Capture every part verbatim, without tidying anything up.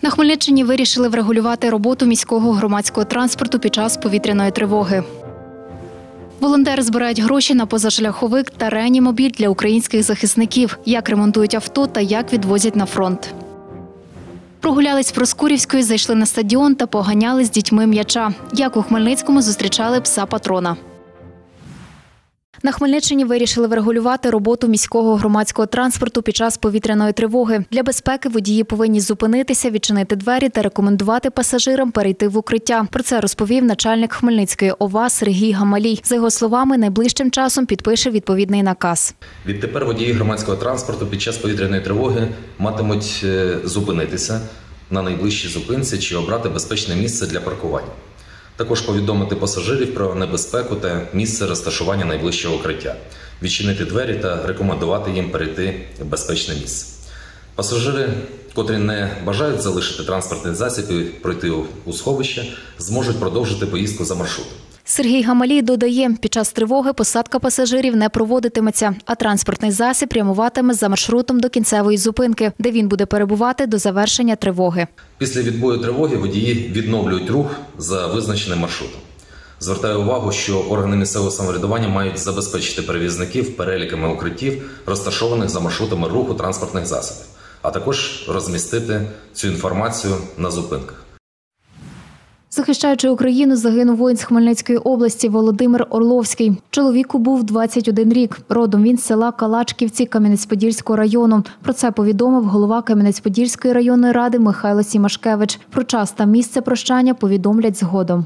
На Хмельниччині вирішили врегулювати роботу міського громадського транспорту під час повітряної тривоги. Волонтери збирають гроші на позашляховик та реанімобіль для українських захисників, як ремонтують авто та як відвозять на фронт. Прогулялись Проскурівською, зайшли на стадіон та поганяли з дітьми м'яча. Як у Хмельницькому зустрічали пса-патрона. На Хмельниччині вирішили врегулювати роботу міського громадського транспорту під час повітряної тривоги. Для безпеки водії повинні зупинитися, відчинити двері та рекомендувати пасажирам перейти в укриття. Про це розповів начальник Хмельницької ОВА Сергій Гамалій. За його словами, найближчим часом підпише відповідний наказ. Відтепер водії громадського транспорту під час повітряної тривоги матимуть зупинитися на найближчій зупинці чи обрати безпечне місце для паркування. Також повідомити пасажирів про небезпеку та місце розташування найближчого укриття, відчинити двері та рекомендувати їм перейти в безпечне місце. Пасажири, котрі не бажають залишити транспортний засіб і пройти у сховище, зможуть продовжити поїздку за маршрутом. Сергій Гамалій додає, під час тривоги посадка пасажирів не проводитиметься, а транспортний засіб прямуватиме за маршрутом до кінцевої зупинки, де він буде перебувати до завершення тривоги. Після відбою тривоги водії відновлюють рух за визначеним маршрутом. Звертаю увагу, що органи місцевого самоврядування мають забезпечити перевізників переліками укриттів, розташованих за маршрутами руху транспортних засобів, а також розмістити цю інформацію на зупинках. Захищаючи Україну, загинув воїн з Хмельницької області Володимир Орловський. Чоловіку був двадцять один рік. Родом він з села Калачківці Кам'янець-Подільського району. Про це повідомив голова Кам'янець-Подільської районної ради Михайло Сімашкевич. Про час та місце прощання повідомлять згодом.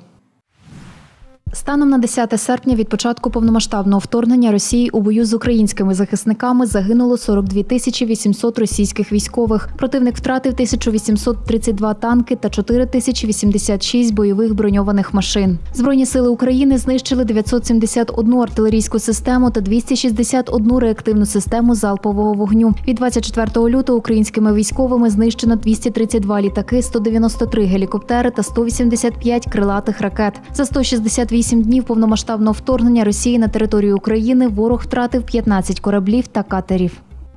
Станом на десяте серпня від початку повномасштабного вторгнення Росії у бою з українськими захисниками загинуло сорок дві тисячі вісімсот російських військових. Противник втратив тисячу вісімсот тридцять два танки та чотири тисячі вісімдесят шість бойових броньованих машин. Збройні сили України знищили дев'ятсот сімдесят одну артилерійську систему та двісті шістдесят одну реактивну систему залпового вогню. Від двадцять четвертого лютого українськими військовими знищено двісті тридцять два літаки, сто дев'яносто три гелікоптери та сто вісімдесят п'ять крилатих ракет. За сто шістдесят вісім днів повномасштабного вторгнення Росії на територію України ворог втратив п'ятнадцять кораблів та катерів.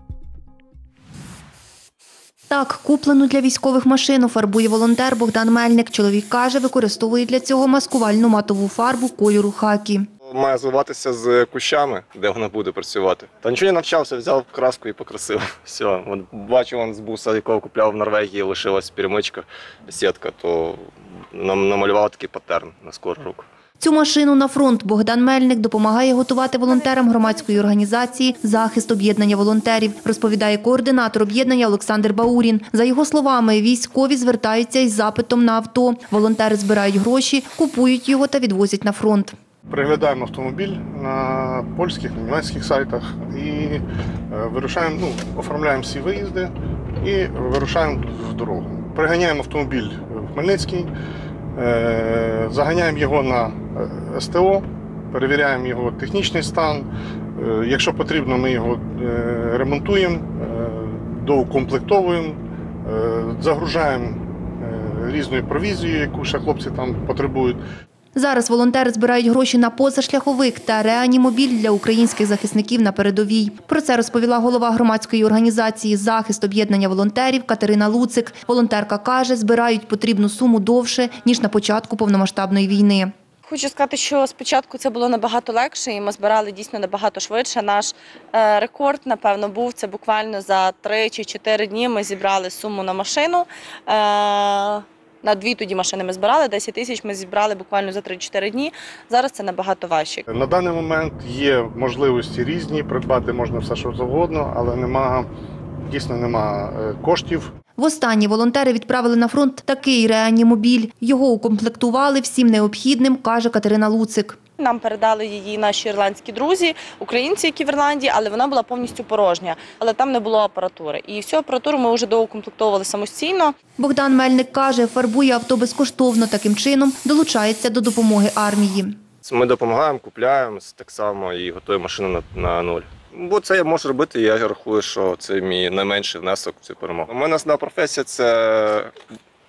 Так, куплену для військових машину фарбує волонтер Богдан Мельник. Чоловік каже, використовує для цього маскувальну матову фарбу кольору хакі. Має зливатися з кущами, де вона буде працювати. Та нічого не навчався, взяв краску і покрасив. Все, бачу, вон з буса, якого купляв в Норвегії, лишилась перемичка, сітка, то намалював такий паттерн на скору руку. Цю машину на фронт Богдан Мельник допомагає готувати волонтерам громадської організації «Захист об'єднання волонтерів», розповідає координатор об'єднання Олександр Баурін. За його словами, військові звертаються із запитом на авто. Волонтери збирають гроші, купують його та відвозять на фронт. Переглядаємо автомобіль на польських, на німецьких сайтах і вирушаємо, ну, оформляємо всі виїзди і вирушаємо в дорогу. Приганяємо автомобіль в Хмельницький, заганяємо його на ес те о, перевіряємо його технічний стан. Якщо потрібно, ми його ремонтуємо, доукомплектовуємо, загружаємо різною провізією, яку ще хлопці там потребують. Зараз волонтери збирають гроші на позашляховик та реанімобіль для українських захисників на передовій. Про це розповіла голова громадської організації «Захист об'єднання волонтерів» Катерина Луцик. Волонтерка каже, збирають потрібну суму довше, ніж на початку повномасштабної війни. Хочу сказати, що спочатку це було набагато легше і ми збирали дійсно набагато швидше. Наш е, рекорд, напевно, був це буквально за три чи чотири дні ми зібрали суму на машину. Е, На дві тоді машини ми збирали, десять тисяч ми зібрали буквально за три-чотири дні. Зараз це набагато важче. На даний момент є можливості різні, придбати можна все, що завгодно, але нема, дійсно нема коштів. Востаннє волонтери відправили на фронт такий реанімобіль. Його укомплектували всім необхідним, каже Катерина Луцик. Нам передали її наші ірландські друзі, українці, які в Ірландії, але вона була повністю порожня. Але там не було апаратури. І всю апаратуру ми вже доукомплектовували самостійно. Богдан Мельник каже, фарбує авто безкоштовно, таким чином долучається до допомоги армії. Ми допомагаємо, купляємо так само і готуємо машину на, на нуль. Бо це я можу робити, і я рахую, що це мій найменший внесок в цю перемогу. У мене основна професія – це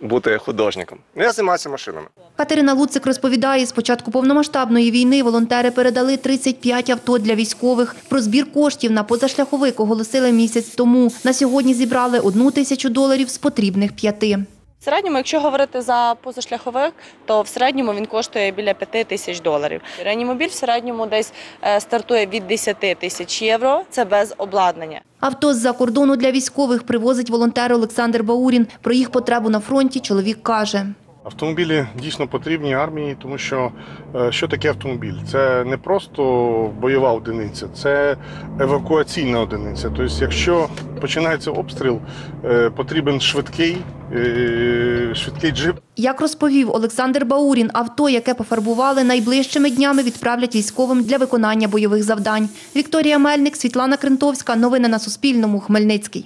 бути художником. Я займаюся машинами. Катерина Луцик розповідає, з початку повномасштабної війни волонтери передали тридцять п'ять авто для військових. Про збір коштів на позашляховик оголосили місяць тому. На сьогодні зібрали одну тисячу доларів з потрібних п'яти. В середньому, якщо говорити за позашляховик, то в середньому він коштує біля п'яти тисяч доларів. Реанімобіль в середньому десь стартує від десяти тисяч євро, це без обладнання. Авто з-за кордону для військових привозить волонтер Олександр Баурін. Про їх потребу на фронті чоловік каже. Автомобілі дійсно потрібні армії, тому що що таке автомобіль? Це не просто бойова одиниця, це евакуаційна одиниця. Тобто, якщо починається обстріл, потрібен швидкий, швидкий джип. Як розповів Олександр Баурін, авто, яке пофарбували, найближчими днями відправлять військовим для виконання бойових завдань. Вікторія Мельник, Світлана Крентовська. Новини на Суспільному. Хмельницький.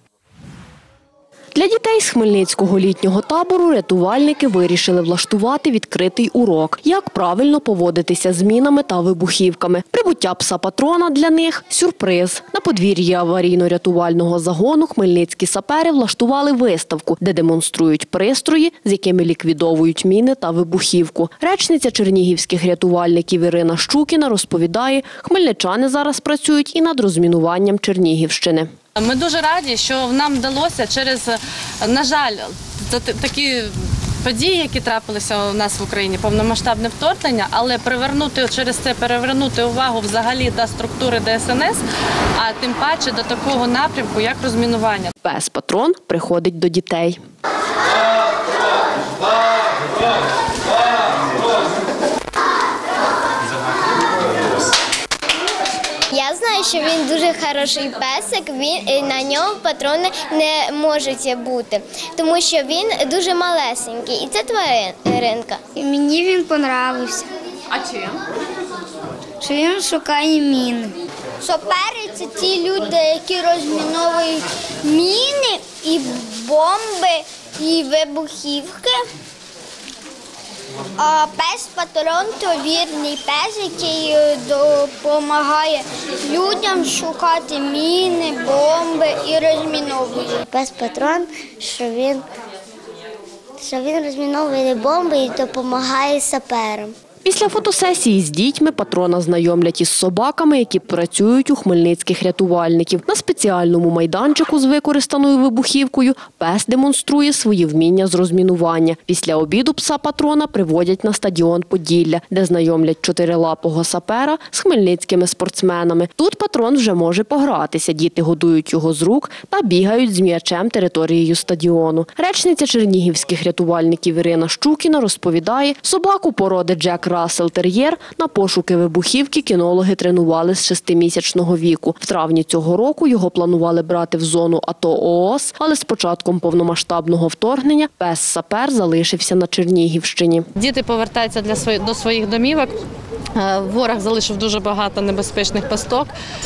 Для дітей з Хмельницького літнього табору рятувальники вирішили влаштувати відкритий урок, як правильно поводитися з мінами та вибухівками. Прибуття пса-патрона для них – сюрприз. На подвір'ї аварійно-рятувального загону хмельницькі сапери влаштували виставку, де демонструють пристрої, з якими ліквідовують міни та вибухівку. Речниця чернігівських рятувальників Ірина Щукіна розповідає, хмельничани зараз працюють і над розмінуванням Чернігівщини. Ми дуже раді, що нам вдалося через, на жаль, такі події, які трапилися у нас в Україні, повномасштабне вторгнення, але привернути через це перевернути увагу взагалі до структури Де Ес Ен Ес, а тим паче до такого напрямку, як розмінування. Пес-патрон приходить до дітей. Я знаю, що він дуже хороший песик, він, на ньому патрони не можуть бути, тому що він дуже малесенький. І це тваринка. Мені він подобався. А чим? Що він шукає міни. Сапери – це ті люди, які розміновують міни, і бомби, і вибухівки. А пес-патрон – то вірний пес, який допомагає людям шукати міни, бомби і розміновує. Пес-патрон, що він, що він розміновує бомби і допомагає саперам. Після фотосесії з дітьми патрона знайомлять із собаками, які працюють у хмельницьких рятувальників. На спеціальному майданчику з використаною вибухівкою пес демонструє свої вміння з розмінування. Після обіду пса-патрона приводять на стадіон Поділля, де знайомлять чотирилапого сапера з хмельницькими спортсменами. Тут патрон вже може погратися, діти годують його з рук та бігають з м'ячем територією стадіону. Речниця чернігівських рятувальників Ірина Щукіна розповідає, собаку породи Джек Рассел Тер'єр на пошуки вибухівки кінологи тренували з шестимісячного віку. В травні цього року його планували брати в зону АТО ООС, але з початком повномасштабного вторгнення пес-сапер залишився на Чернігівщині. Діти повертаються для свої, до своїх домівок. Ворог залишив дуже багато небезпечних пасток.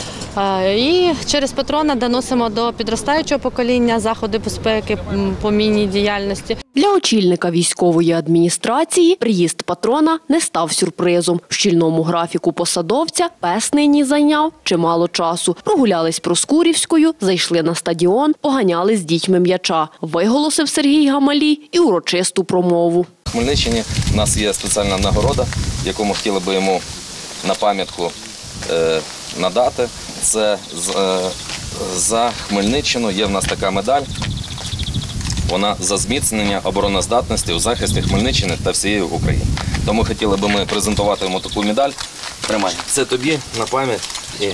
І через патрона доносимо до підростаючого покоління заходи безпеки по мінній діяльності. Для очільника військової адміністрації приїзд патрона не став сюрпризом. В щільному графіку посадовця пес нині зайняв чимало часу. Прогулялись Проскурівською, зайшли на стадіон, поганяли з дітьми м'яча. Виголосив Сергій Гамалій і урочисту промову. В Хмельниччині у нас є спеціальна нагорода, яку ми хотіли би йому на пам'ятку е, надати. Це е, за Хмельниччину є в нас така медаль. Вона за зміцнення обороноздатності у захисті Хмельниччини та всієї України. Тому хотіли б ми презентувати йому таку медаль. Тримай. Це тобі на пам'ять. І...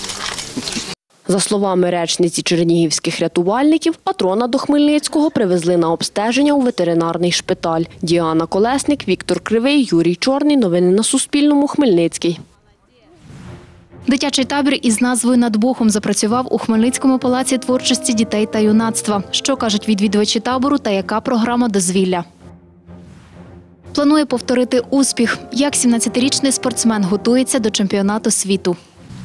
За словами речниці чернігівських рятувальників, патрона до Хмельницького привезли на обстеження у ветеринарний шпиталь. Діана Колесник, Віктор Кривий, Юрій Чорний. Новини на Суспільному. Хмельницький. Дитячий табір із назвою «Над Богом» запрацював у Хмельницькому палаці творчості дітей та юнацтва. Що кажуть відвідувачі табору та яка програма дозвілля? Планує повторити успіх. Як сімнадцятирічний спортсмен готується до чемпіонату світу.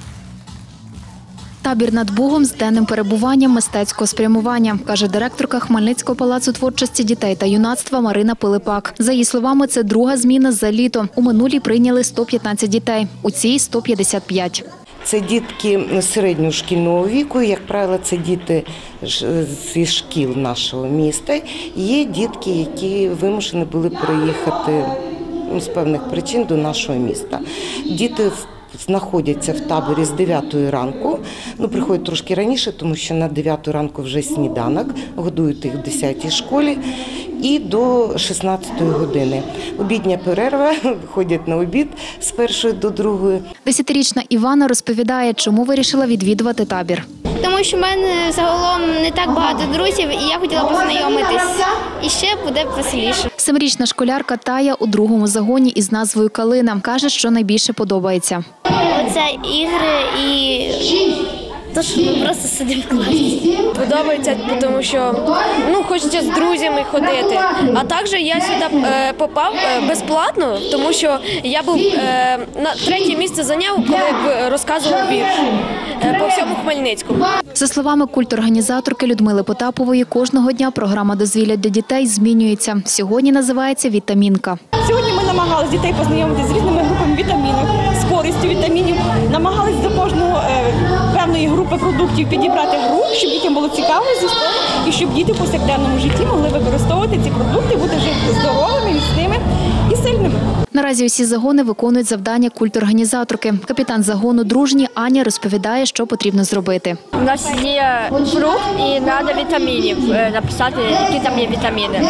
Табір «Над Богом» з денним перебуванням мистецького спрямування, каже директорка Хмельницького палацу творчості дітей та юнацтва Марина Пилипак. За її словами, це друга зміна за літо. У минулій прийняли сто п'ятнадцять дітей, у цій – сто п'ятдесят п'ять. Це дітки середнього шкільного віку, як правило, це діти зі шкіл нашого міста. Є дітки, які вимушені були переїхати з певних причин до нашого міста. Діти знаходяться в таборі з дев'ятої ранку, ну приходять трошки раніше, тому що на дев'яту ранку вже сніданок, годують їх в десятій школі, і до шістнадцятої години. Обідня перерва, ходять на обід з першої до другої. Десятирічна Івана розповідає, чому вирішила відвідувати табір. Тому що в мене загалом не так багато друзів, і я хотіла познайомитись. І ще буде веселіше. Семирічна школярка Тая у другому загоні із назвою «Калина». Каже, що найбільше подобається. Оце ігри і те, що ми просто сидимо в класі. Подобається, тому що ну, хочеться з друзями ходити. А також я сюди е, попав е, безплатно, тому що я був е, на третє місце зайняв, коли розказував вірш е, по всьому Хмельницькому. За словами культорганізаторки Людмили Потапової, кожного дня програма дозвілля для дітей змінюється. Сьогодні називається «Вітамінка». Сьогодні ми намагалися дітей познайомити з різними групами вітамінів, з користю вітамінів. Намагалися до кожного е, певної групи продуктів підібрати гру, щоб дітям було цікаво зі сторони, і щоб діти в повсякденному житті могли використовувати ці продукти, бути жити здоровими, міцними і сильними. Наразі усі загони виконують завдання культорганізаторки. Капітан загону «Дружні» Аня розповідає, що потрібно зробити. У нас є фрукт і треба вітамінів написати, які там є вітаміни.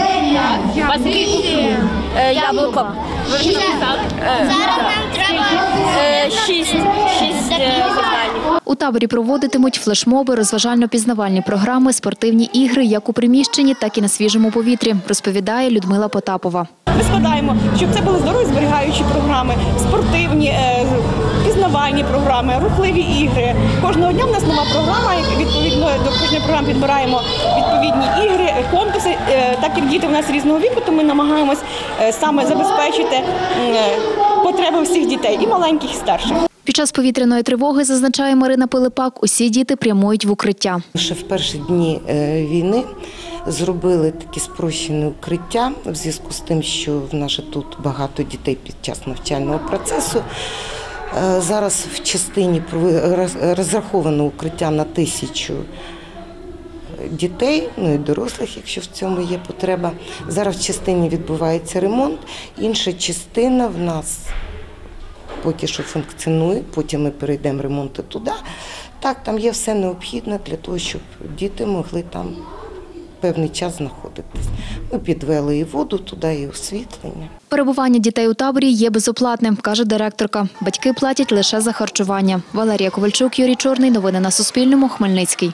Яблуко. Зараз нам треба Шість. Шість завдань. У таборі проводитимуть флешмоби, розважально-пізнавальні програми, спортивні ігри як у приміщенні, так і на свіжому повітрі, розповідає Людмила Потапова. Ми складаємо, щоб це були здорові зберігаючі програми, спортивні, пізнавальні програми, рухливі ігри. Кожного дня в нас нова програма, відповідно до кожної програми підбираємо відповідні ігри, конкурси. Так як діти в нас різного віку, то ми намагаємось саме забезпечити потреби всіх дітей, і маленьких, і старших. Під час повітряної тривоги, зазначає Марина Пилипак, усі діти прямують в укриття. Ще в перші дні війни зробили такі спрощені укриття в зв'язку з тим, що в нас тут багато дітей під час навчального процесу. Зараз в частині розраховано укриття на тисячу дітей, ну і дорослих, якщо в цьому є потреба. Зараз в частині відбувається ремонт, інша частина в нас поки що функціонує, потім ми перейдемо ремонту туди. Так, там є все необхідне для того, щоб діти могли там певний час знаходитись. Ми підвели і воду туди, і освітлення. Перебування дітей у таборі є безоплатним, каже директорка. Батьки платять лише за харчування. Валерія Ковальчук, Юрій Чорний. Новини на Суспільному. Хмельницький.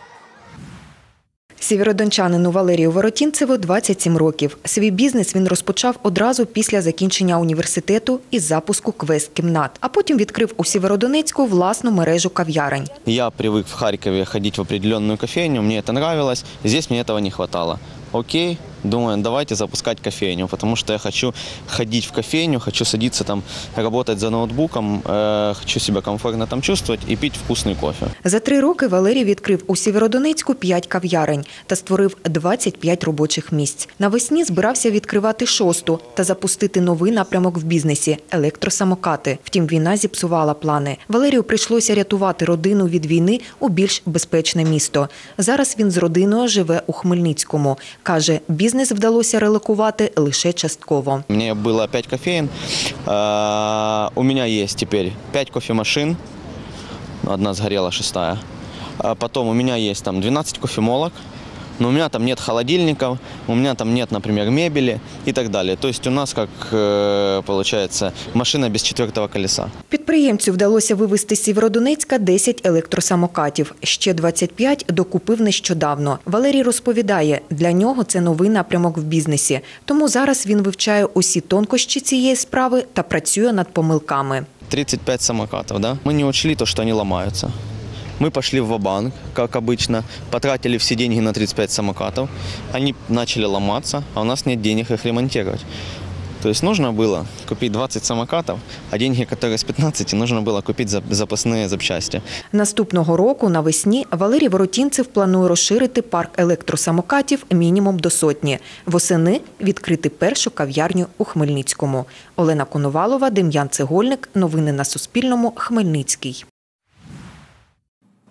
Сєвєродончанину Валерію Воротінцеву двадцять сім років. Свій бізнес він розпочав одразу після закінчення університету із запуску квест-кімнат. А потім відкрив у Сєвєродонецьку власну мережу кав'ярень. Я привик в Харкові ходити в определенную кофейню, мені це нравилось, здесь мені цього не хватало. Окей, думаю, давайте запускать кофейню, потому что я хочу ходить в кофейню, хочу садиться там, работать за ноутбуком, э, хочу себя комфортно там чувствовать и пить вкусный кофе. За три роки Валерій відкрив у Сєвєродонецьку п'ять кав'ярень та створив двадцять п'ять робочих місць. Навесні збирався відкривати шосту та запустити новий напрямок в бізнесі – електросамокати. Втім, війна зіпсувала плани. Валерію прийшлося рятувати родину від війни у більш безпечне місто. Зараз він з родиною живе у Хмельницькому. Каже, бізнес вдалося релокувати лише частково. У мене було п'ять кофеїн, у мене є тепер п'ять кофемашин, одна згоріла, шестая. Потім у мене є там дванадцять кофемолок, но у меня там нет холодильников, у меня там нет, например, мебели и так далее. То есть у нас, как получается, машина без четвертого колеса. Підприємцю вдалося вивезти з Сєвєродонецька десять електросамокатів. Ще двадцять п'ять докупив нещодавно. Валерій розповідає, для нього це новий напрямок в бізнесі. Тому зараз він вивчає усі тонкощі цієї справи та працює над помилками. тридцать пять самокатов, да? Мы не учли то, что они ломаются. Мы пошли в ва-банк, как обычно, потратили все деньги на тридцать пять самокатов. Они начали ломаться, а у нас нет денег их ремонтировать. То есть нужно было купить двадцять самокатов, а деньги, которые с пятнадцати, нужно было купить запасные запчасти. Наступного року навесні Валерій Воротінцев планує розширити парк електросамокатів мінімум до сотні. Восени відкрити першу кав'ярню у Хмельницькому. Олена Коновалова, Дем'ян Цегольник. Новини на Суспільному. Хмельницький.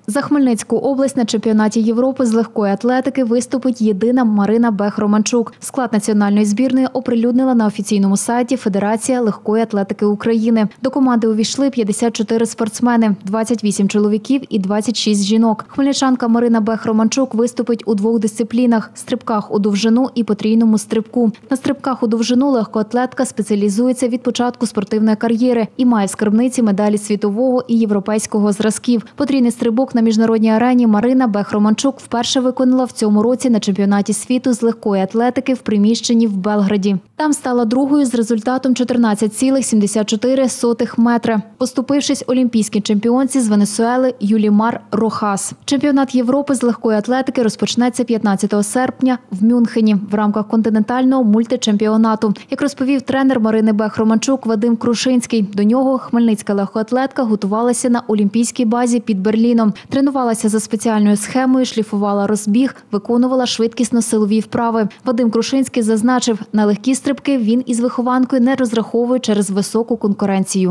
За Хмельницьку область на чемпіонаті Європи з легкої атлетики виступить єдина Марина Бех-Романчук. Склад національної збірної оприлюднила на офіційному сайті Федерація легкої атлетики України. До команди увійшли п'ятдесят чотири спортсмени, двадцять вісім чоловіків і двадцять шість жінок. Хмельничанка Марина Бех-Романчук виступить у двох дисциплінах – стрибках у довжину і потрійному стрибку. На стрибках у довжину легкоатлетка спеціалізується від початку спортивної кар'єри і має в скарбниці медалі світового і європейського зразків. Потрійний стрибок на міжнародній арені Марина Бех-Романчук вперше виконала в цьому році на чемпіонаті світу з легкої атлетики в приміщенні в Белграді. Там стала другою з результатом чотирнадцять цілих сімдесят чотири сотих метра, поступившись олімпійській чемпіонці з Венесуели Юлімар Рохас. Чемпіонат Європи з легкої атлетики розпочнеться п'ятнадцятого серпня в Мюнхені в рамках континентального мультичемпіонату. Як розповів тренер Марини Бех-Романчук Вадим Крушинський, до нього хмельницька легкоатлетка готувалася на олімпійській базі під Берліном. Тренувалася за спеціальною схемою, шліфувала розбіг, виконувала швидкісно-силові вправи. Вадим Крушинський зазначив, на легкі стрибки він із вихованкою не розраховує через високу конкуренцію.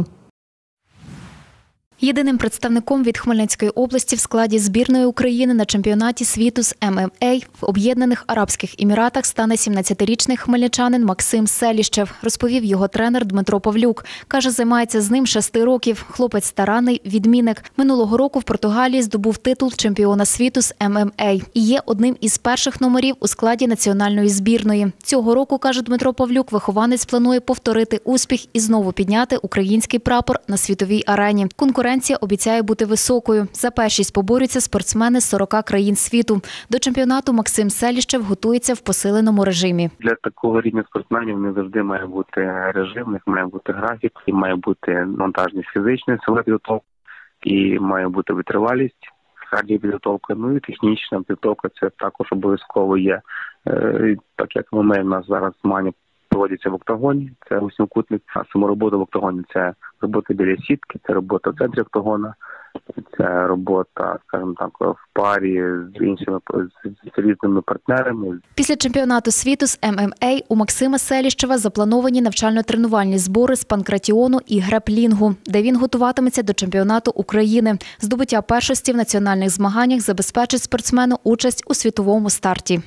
Єдиним представником від Хмельницької області в складі збірної України на чемпіонаті світу з ем ем а в Об'єднаних Арабських Еміратах стане сімнадцятирічний хмельничанин Максим Селіщев, розповів його тренер Дмитро Павлюк. Каже, займається з ним шести років. Хлопець старанний, відмінник. Минулого року в Португалії здобув титул чемпіона світу з ем ем а і є одним із перших номерів у складі національної збірної. Цього року, каже Дмитро Павлюк, вихованець планує повторити успіх і знову підняти український прапор на світовій арені. Конкуренція обіцяє бути високою. За першість поборються спортсмени з сорока країн світу. До чемпіонату Максим Селіщев готується в посиленому режимі. Для такого рівня спортсменів не завжди має бути режим, в них має бути графік, і має бути монтажність фізичної силової підготовки, і має бути витривалість, кардіопідготовка, ну і технічна підготовка, це також обов'язково є. Так як ми, в нас зараз змагання проводяться в октагоні, це восьмикутник, а саморобота в октагоні – це робота біля сітки, це робота в центрі октагона, це робота, скажімо так, в парі з іншими з різними партнерами. Після чемпіонату світу з ем ем а у Максима Селіщева заплановані навчально-тренувальні збори з панкратіону і греплінгу, де він готуватиметься до чемпіонату України. Здобуття першості в національних змаганнях забезпечить спортсмену участь у світовому старті.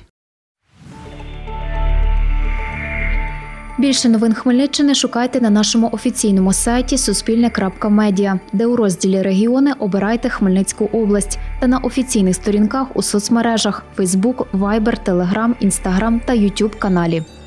Більше новин Хмельниччини шукайте на нашому офіційному сайті суспільне крапка медіа, де у розділі «Регіони» обирайте Хмельницьку область та на офіційних сторінках у соцмережах – Фейсбук, Вайбер, Телеграм, Інстаграм та Ютуб каналі.